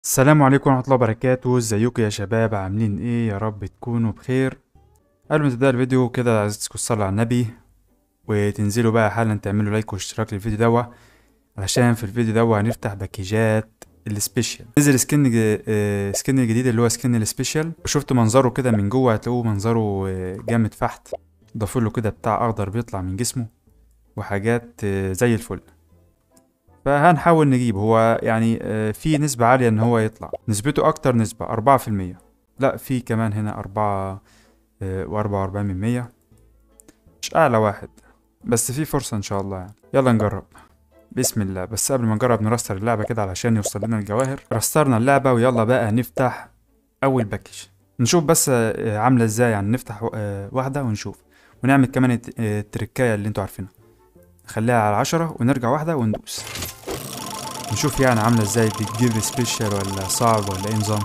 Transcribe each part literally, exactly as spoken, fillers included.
السلام عليكم ورحمة الله وبركاته. ازيكم يا شباب؟ عاملين ايه؟ يا رب تكونوا بخير. قبل ما تبدأ الفيديو كده عايزكم تصلوا على النبي وتنزلوا بقى حالا تعملوا لايك واشتراك للفيديو دوا، علشان في الفيديو دوا هنفتح باكيجات السبيشال. نزل سكن ج- آه، سكن الجديد اللي هو سكن السبيشال، وشفت منظره كده من جوه هتلاقوه منظره آه، جامد فحت. ضافوا له كده بتاع اخضر بيطلع من جسمه وحاجات آه، زي الفل. فهنحاول نجيب هو يعني آه، في نسبة عالية ان هو يطلع، نسبته اكتر نسبة اربعة في المية. لا في كمان هنا اربعة آه، واربعة واربعين من مية، مش اعلى واحد، بس في فرصة ان شاء الله يعني. يلا نجرب بسم الله. بس قبل ما نجرب نرستر اللعبة كده علشان يوصل لنا الجواهر. رسترنا اللعبة ويلا بقى نفتح اول باكج. نشوف بس آه، عاملة ازاي يعني. نفتح آه، واحدة ونشوف، ونعمل كمان الت- آه، التركاية اللي انتوا عارفينها. نخليها على عشرة ونرجع واحدة وندوس، نشوف يعني عاملة ازاي، بتجيب سبيشال ولا صعب ولا ايه نظام.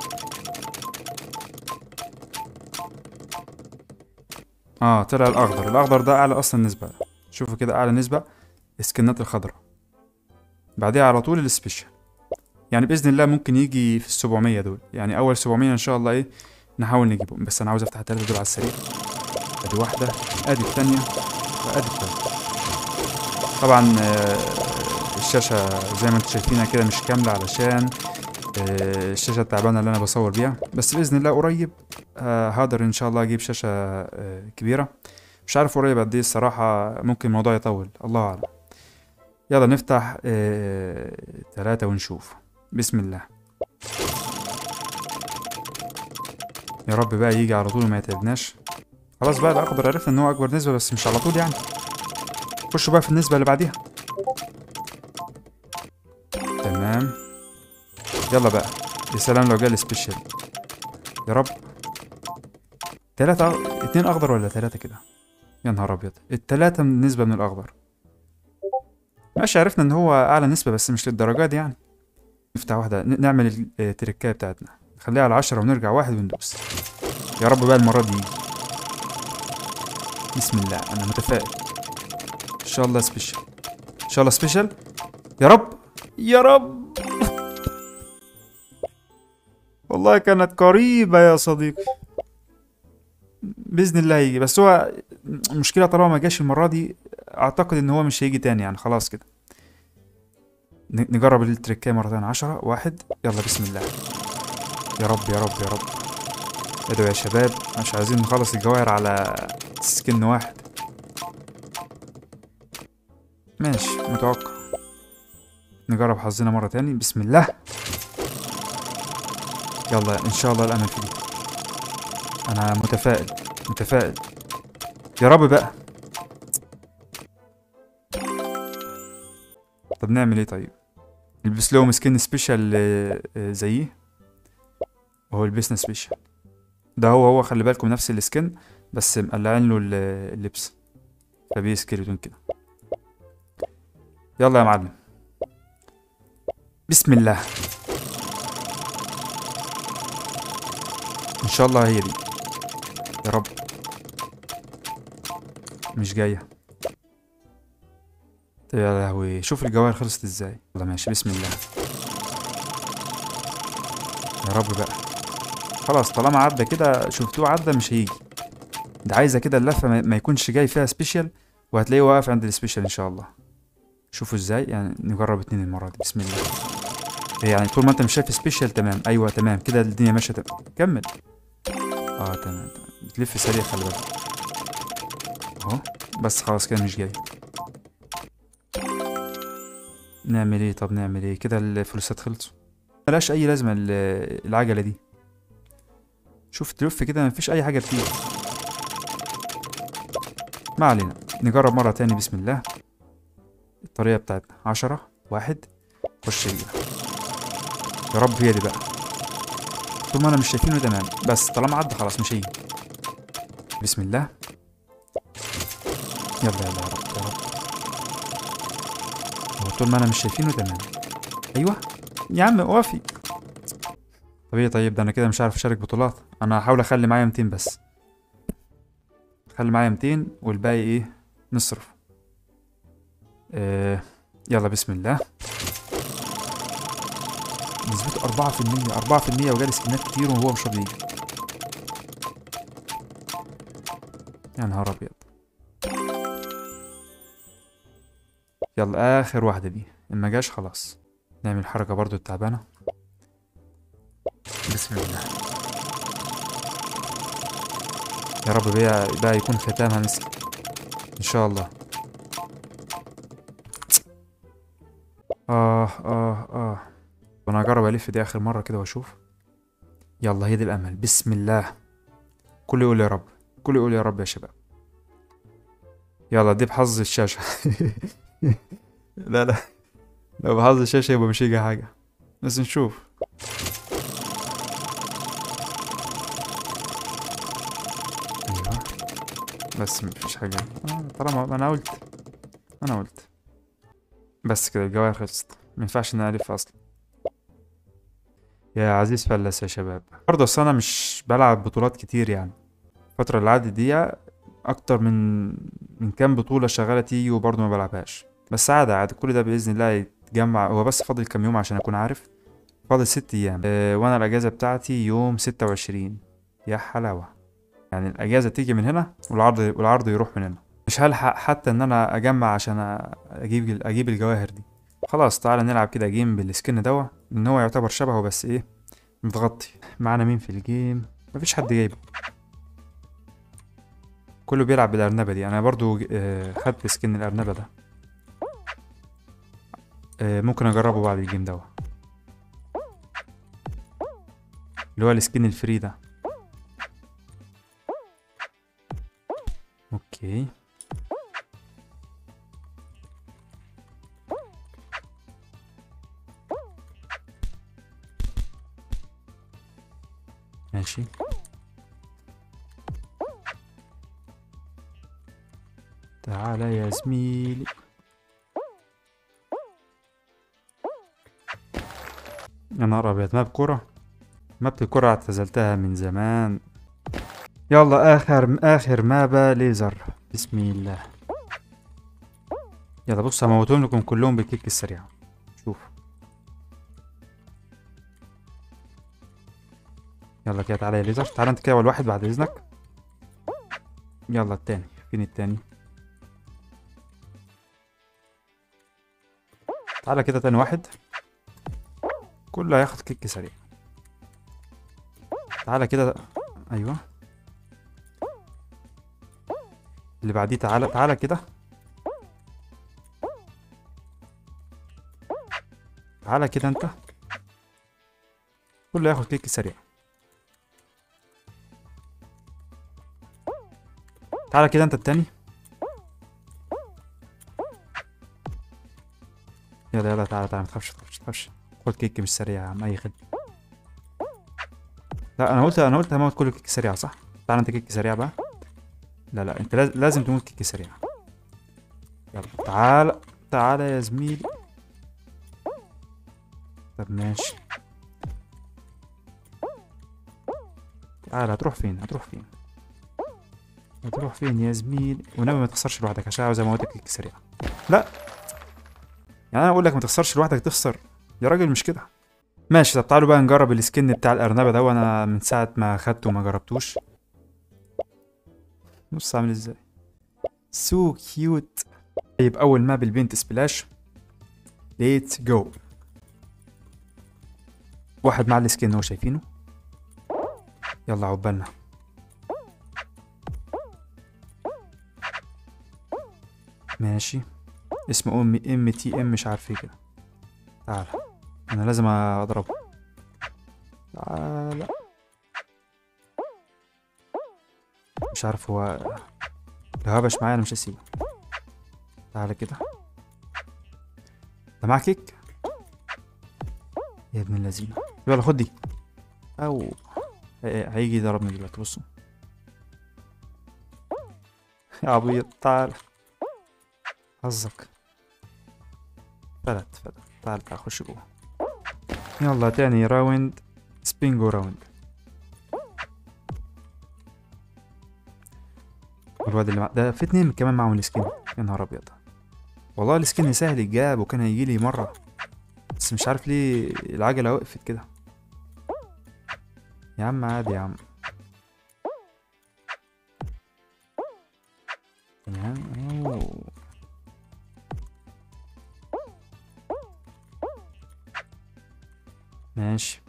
اه طلع الاخضر. الاخضر ده اعلى اصلا نسبة. شوفوا كده اعلى نسبة السكنات الخضراء، بعديها على طول السبيشال. يعني باذن الله ممكن يجي في السبعمية دول، يعني اول سبعمية ان شاء الله ايه نحاول نجيبهم. بس انا عاوز افتح التلاتة دول على السريع. ادي واحدة، ادي التانية، وادي التالتة. طبعا آه، الشاشة زي ما انتم شايفينها كده مش كاملة، علشان آه، الشاشة التعبانة اللي أنا بصور بيها. بس بإذن الله قريب آه، هقدر إن شاء الله أجيب شاشة آه، كبيرة. مش عارف قريب قد إيه الصراحة، ممكن الموضوع يطول، الله أعلم. يلا نفتح آه، تلاتة ونشوف بسم الله. يا رب بقى يجي على طول وما يتعبناش. خلاص بقى الأخضر عرفنا إن هو أكبر نسبة، بس مش على طول يعني. خشوا بقى في النسبة اللي بعديها. تمام. يلا بقى، يا سلام لو جالي سبيشال. يا رب. تلاتة أغ... اتنين أخضر ولا تلاتة كده؟ يا نهار أبيض، التلاتة من نسبة من الأخضر. ماشي، عرفنا ان هو اعلى نسبة بس مش للدرجة دي يعني. نفتح واحدة ن- نعمل ال- التركاية بتاعتنا. نخليها على عشرة ونرجع واحد وندوس. يا رب بقى المرة دي يجي. بسم الله، انا متفائل. ان شاء الله سبيشال، ان شاء الله سبيشال. يا رب، يا رب. والله كانت قريبة يا صديقي. بإذن الله هيجي، بس هو المشكلة طالما ما جاش المرة دي اعتقد ان هو مش هيجي تاني يعني، خلاص كده. ن- نجرب التركاية مرة تانية. عشرة، واحد، يلا بسم الله. يا رب يا رب يا رب. ادعوا يا شباب، مش عايزين نخلص الجواهر على سكن واحد. ماشي متوقع. نجرب حظنا مرة تاني بسم الله. يلا ان شاء الله الامل فيه. انا متفائل، متفائل. يا رب بقى. طب نعمل ايه طيب؟ نلبس لهم سكين سبيشال آه، آه، زيه. وهو لبسنا سبيشال. ده هو هو خلي بالكم نفس السكن، بس مقلعين له ال- اللبس، فبيه سكيلتون كده. يلا يا معلم، بسم الله. ان شاء الله هي دي. يا رب. مش جايه. يا لهوي، شوف الجواهر خلصت ازاي. يلا ماشي بسم الله. يا رب بقى. خلاص طالما عدى كده، شفتوه عدى مش هيجي. ده عايزه كده اللفه ما ما يكونش جاي فيها سبيشال، وهتلاقيه واقف عند السبيشال ان شاء الله. شوفوا ازاي يعني. نجرب اتنين المره دي بسم الله. هي يعني طول ما انت مش شايف سبيشال تمام. ايوه تمام كده، الدنيا ماشيه تمام. كمل. اه تمام تمام. بتلف سريع خلي بالك. اهو. بس خلاص كده مش جاي. نعمل ايه؟ طب نعمل ايه كده؟ الفلوسات خلصوا. ملهاش اي لازمه ال- العجله دي. شوف تلف كده مفيش اي حاجه بتيجي. ما علينا. نجرب مرة تاني بسم الله. الطريقة بتاعتنا عشرة، واحد، خش بيها. يا رب هي دي بقى. طول ما انا مش شايفينه تمام، بس طالما عدى خلاص مش هيجي. بسم الله. يلا يلا يا رب يا رب. هو طول ما انا مش شايفينه تمام. ايوه. يا عم وافي. طب ايه طيب؟ ده انا كده مش عارف اشارك بطولات. انا هحاول اخلي معايا ميتين بس. خلي معايا ميتين والباقي ايه نصرف. آه. يلا بسم الله. نسبته أربعة في المية أربعة في المية وجالي سكنات كتير وهو مش راضي يجي. يا نهار ابيض. يلا اخر واحدة دي، ان ما جاش خلاص نعمل الحركة برضو التعبانة. بسم الله. يا رب بقى, بقى يكون ختامها مسك ان شاء الله. اه اه اه انا هجرب الف دي اخر مرة كده واشوف. يلا هي دي الامل، بسم الله. كل يقول يا رب، كل يقول يا رب يا شباب. يلا دي بحظ الشاشة. لا لا، لو بحظ الشاشة يبقى مش هيجي حاجة، بس نشوف. ايوه بس مفيش حاجة. آه طالما انا قلت انا قلت بس كده الجواهر خلصت، مينفعش ان انا الف اصلا. يا عزيز فلس يا شباب. برضه اصل انا مش بلعب بطولات كتير يعني، الفترة اللي عدت دي اكتر من من كام بطولة شغالة تيجي وبرضه ما بلعبهاش. بس عادي عادي، كل ده بإذن الله يتجمع. هو بس فاضل كام يوم عشان اكون عارف. فاضل ست ايام أه، وانا الاجازة بتاعتي يوم ستة وعشرين. يا حلاوة، يعني الاجازة تيجي من هنا والعرض والعرض يروح من هنا. مش هلحق حتى ان انا اجمع عشان اجيب اجيب الجواهر دي. خلاص تعالى نلعب كده جيم بالسكن دوا، ان هو يعتبر شبهه بس ايه، متغطي. معانا مين في الجيم؟ مفيش حد جايبه، كله بيلعب بالارنبة دي. انا برضو آه، خدت سكن الارنبة ده. آه، ممكن اجربه بعد الجيم دوا، اللي هو السكن الفري ده. اوكي ماشي. تعالى يا زميلي. يا نهار ابيض، ماب كرة. ماب الكرة اعتزلتها من زمان. يلا اخر اخر مابا ليزر، بسم الله. يلا بص هموتهم لكم كلهم بالكيك السريع. شوف يلا كده، تعالى يا ليزر، تعالى انت كده اول واحد بعد اذنك. يلا التاني، فين التاني؟ تعالى كده تاني واحد، كله هياخد كيك سريع. تعالى كده، ايوه اللي بعديه. تعالى تعالى كده، تعالى كده انت، كله هياخد كيك سريع. تعالى كده انت التاني. يلا يلا تعالى تعالى، متخافش متخافش متخافش. خد كيك مش سريع يا عم، اي خدمة. لا انا قلت انا قلت هموت كله كيك سريع صح؟ تعالى انت كيك سريع بقى. لا لا انت لاز- لازم تموت كيك سريع. يلا تعالى تعالى يا زميلي. طب ماشي، تعالى. هتروح فين هتروح فين هتروح فين يا زميلي؟ ونبي ما تخسرش لوحدك عشان عاوز اموتك كيك سريع. لا يعني انا اقول لك ما تخسرش لوحدك تخسر يا راجل، مش كده. ماشي طب تعالوا بقى نجرب السكن بتاع الارنبه ده، وانا من ساعه ما خدته وما جربتوش. بص عامل ازاي، سو كيوت. طيب اول ما بالبنت سبلاش، ليتس جو. واحد مع السكن هو شايفينه. يلا عقبالنا. ماشي، اسمه ام ام تي ام مش عارف ايه كده. تعال انا لازم اضربه. تعال، مش عارف هو لو هبش معايا انا مش هسيبه. تعال كده، انت معاك كيك يا ابن اللذينه. يلا خد دي، او هي- هيجي يضربني دلوقتي. بصوا يا عبيط، تعال حظك. فلت فلت. تعال تعال خش جوه. يلا تاني راوند، سبينجو راوند. الواد اللي مع... ده في اتنين كمان معاهم السكين. يا نهار ابيض، والله السكين سهل يتجاب وكان هيجيلي مرة، بس بس مش عارف ليه العجلة وقفت كده. يا عم عادي يا عم. يا عم أوه. ماشي.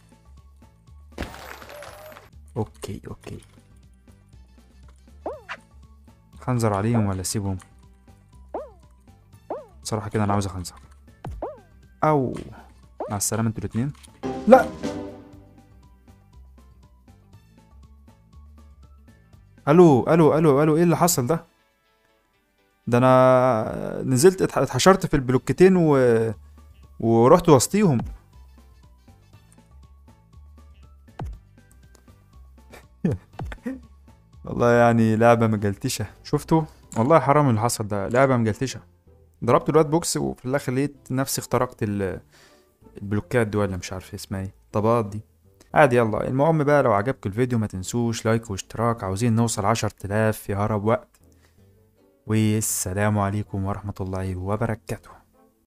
اوكي اوكي. خنزر عليهم ولا اسيبهم؟ بصراحة كده انا عاوز اخنزر. او مع السلامة انتوا الاتنين. لا. الو الو الو الو، ايه اللي حصل ده؟ ده انا نزلت اتح- اتحشرت في البلوكتين و... ورحت وسطيهم. والله يعني لعبة مجلتشة، شفتوا؟ والله حرام اللي حصل ده، لعبة مجلتشة. ضربت الواد بوكس وفي الاخر لقيت نفسي اخترقت ال- البلوكات دي، ولا مش عارف اسمها ايه، الطبقات دي. عادي. يلا المهم بقى، لو عجبك الفيديو ما تنسوش لايك واشتراك، عاوزين نوصل عشر تلاف في هرب وقت. والسلام عليكم ورحمة الله وبركاته.